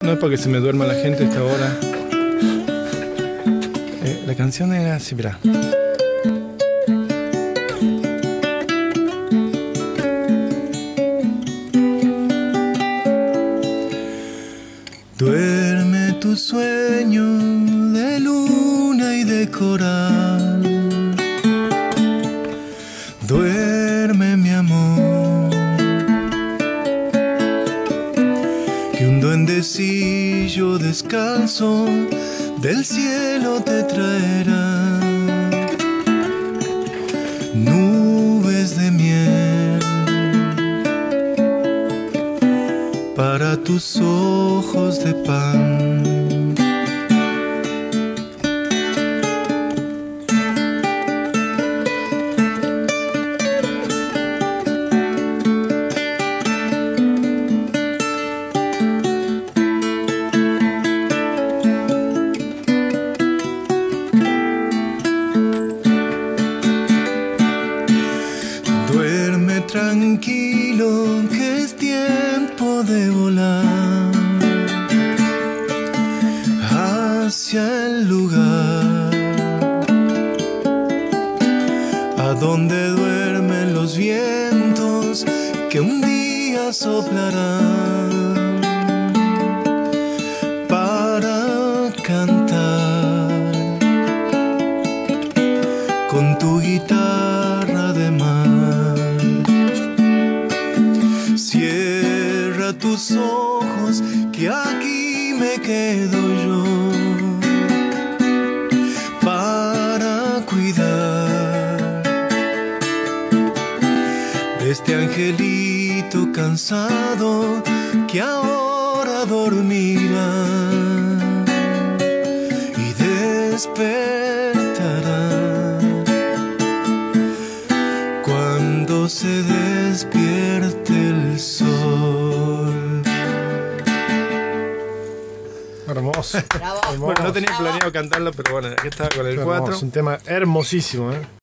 No es para que se me duerma la gente a esta hora. La canción era así, mirá. Duerme tu sueño de luna y de coral. Duerme, mi amor, que un duendecillo descalzo del cielo te traerá nubes de miel para tus ojos de pan. Duerme tranquilo, que es tiempo de volar hacia el lugar a donde duermen los vientos que un día soplarán para cantar con tu guitarra de mar. Cierra tus ojos, que aquí me quedo yo para cuidar de este angelito cansado que ahora dormirá y despertará cuando se despierte el sol. Hermoso. Bravo. Bueno, no tenía planeado cantarlo, pero bueno, aquí estaba con el 4. Es un tema hermosísimo, ¿eh?